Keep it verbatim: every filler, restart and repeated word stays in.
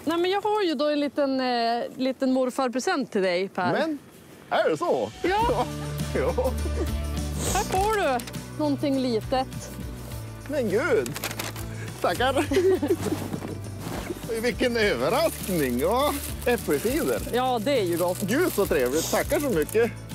Nej, men jag har ju då en liten, eh, liten morfarpresent till dig, Per. Men, är det så? Ja. Ja. Här får du någonting litet. Men gud, tackar. Vilken överraskning. Ja, äppelcider. Ja, det är ju gott. Gud så trevligt, tackar så mycket.